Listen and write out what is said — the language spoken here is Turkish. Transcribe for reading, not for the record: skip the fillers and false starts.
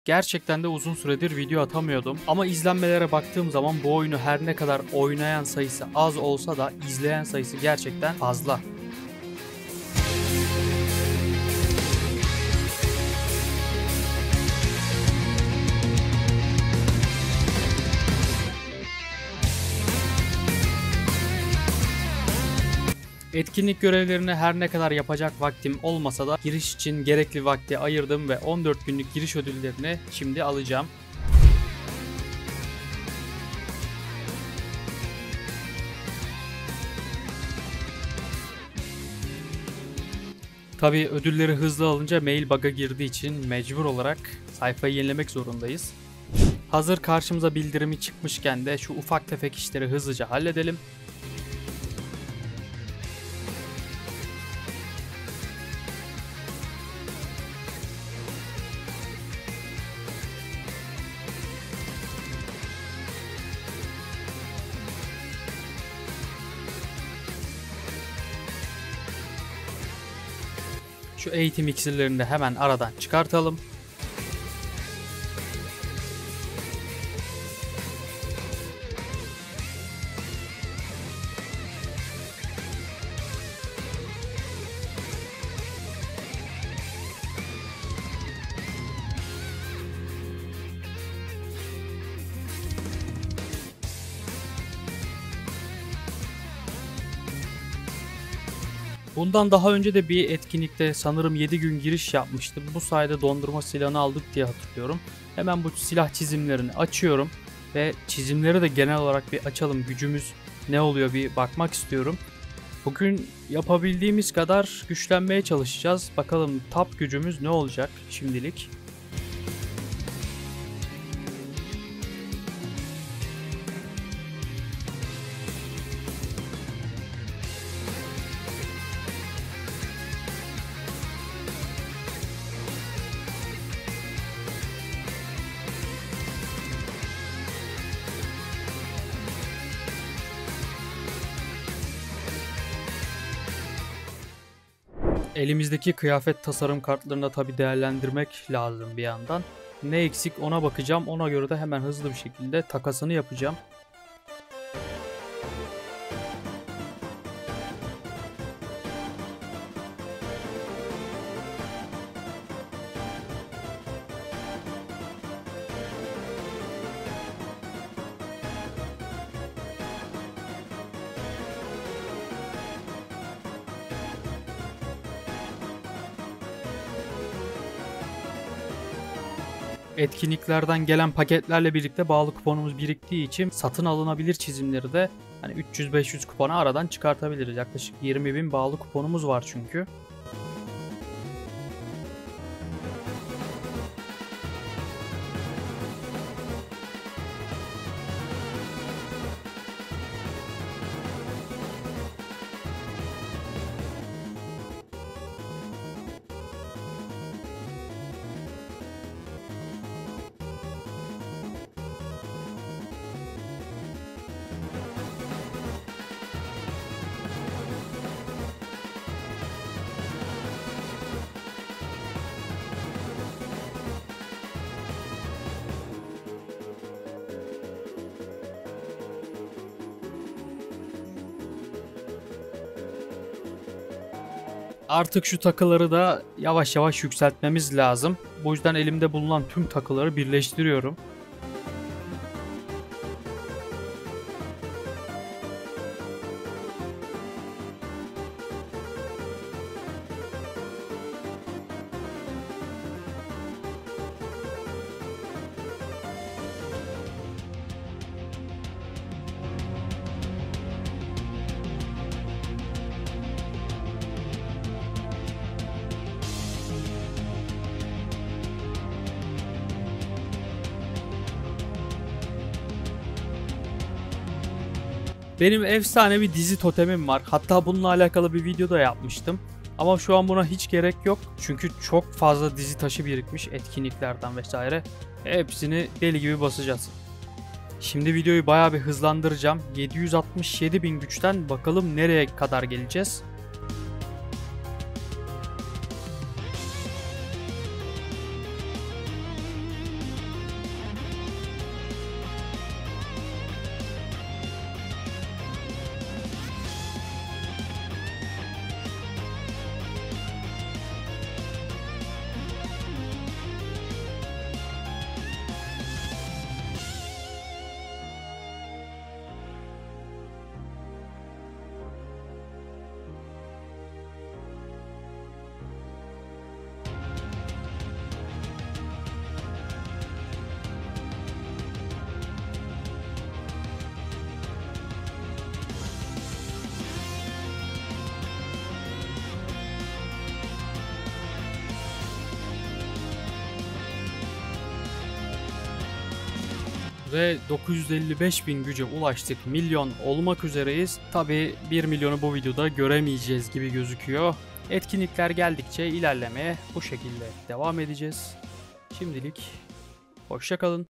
Gerçekten de uzun süredir video atamıyordum ama izlenmelere baktığım zaman bu oyunu her ne kadar oynayan sayısı az olsa da izleyen sayısı gerçekten fazla. Etkinlik görevlerini her ne kadar yapacak vaktim olmasa da giriş için gerekli vakti ayırdım ve 14 günlük giriş ödüllerini şimdi alacağım. Tabii ödülleri hızlı alınca mail bug'a girdiği için mecbur olarak sayfayı yenilemek zorundayız. Hazır karşımıza bildirimi çıkmışken de şu ufak tefek işleri hızlıca halledelim. Şu eğitim iksirlerini de hemen aradan çıkartalım. Bundan daha önce de bir etkinlikte sanırım 7 gün giriş yapmıştım. Bu sayede dondurma silahını aldık diye hatırlıyorum. Hemen bu silah çizimlerini açıyorum ve çizimleri de genel olarak bir açalım. Gücümüz ne oluyor bir bakmak istiyorum. Bugün yapabildiğimiz kadar güçlenmeye çalışacağız. Bakalım top gücümüz ne olacak şimdilik. Elimizdeki kıyafet tasarım kartlarını da tabi değerlendirmek lazım bir yandan. Ne eksik ona bakacağım. Ona göre de hemen hızlı bir şekilde takasını yapacağım. Etkinliklerden gelen paketlerle birlikte bağlı kuponumuz biriktiği için satın alınabilir çizimleri de hani 300-500 kupona aradan çıkartabiliriz. Yaklaşık 20.000 bağlı kuponumuz var çünkü. Artık şu takıları da yavaş yavaş yükseltmemiz lazım. Bu yüzden elimde bulunan tüm takıları birleştiriyorum. Benim efsane bir dizi totemim var. Hatta bununla alakalı bir video da yapmıştım. Ama şu an buna hiç gerek yok. Çünkü çok fazla dizi taşı birikmiş etkinliklerden vesaire. Hepsini deli gibi basacağız. Şimdi videoyu bayağı bir hızlandıracağım. 767.000 güçten bakalım nereye kadar geleceğiz. ve 955.000 güce ulaştık. Milyon olmak üzereyiz. Tabi 1 milyonu bu videoda göremeyeceğiz gibi gözüküyor. Etkinlikler geldikçe ilerlemeye bu şekilde devam edeceğiz. Şimdilik hoşça kalın.